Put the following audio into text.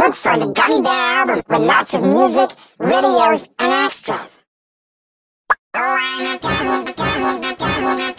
Look for the Gummy Bear album with lots of music, videos, and extras. Oh, I'm a gummy,